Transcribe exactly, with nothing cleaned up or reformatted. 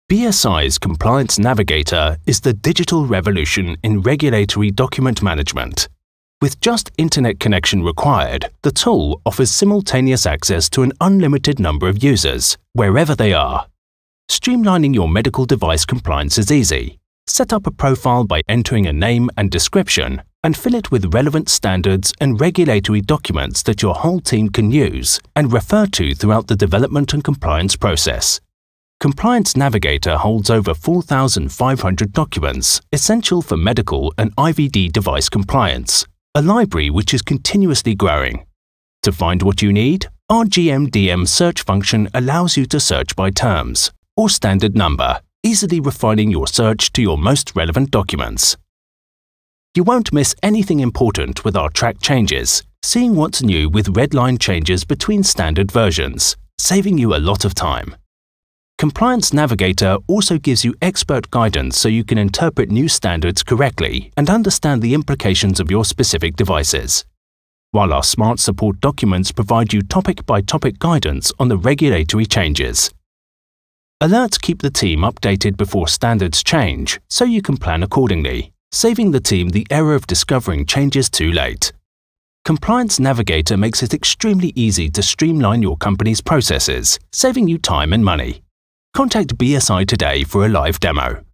B S I's Compliance Navigator is the digital revolution in regulatory document management. With just internet connection required, the tool offers simultaneous access to an unlimited number of users, wherever they are. Streamlining your medical device compliance is easy. Set up a profile by entering a name and description, and fill it with relevant standards and regulatory documents that your whole team can use and refer to throughout the development and compliance process. Compliance Navigator holds over four thousand five hundred documents essential for medical and I V D device compliance, a library which is continuously growing. To find what you need, our G M D M search function allows you to search by terms or standard number, easily refining your search to your most relevant documents. You won't miss anything important with our track changes, seeing what's new with red line changes between standard versions, saving you a lot of time. Compliance Navigator also gives you expert guidance so you can interpret new standards correctly and understand the implications of your specific devices. While our Smart Support documents provide you topic-by-topic guidance on the regulatory changes. Alerts keep the team updated before standards change, so you can plan accordingly, saving the team the error of discovering changes too late. Compliance Navigator makes it extremely easy to streamline your company's processes, saving you time and money. Contact B S I today for a live demo.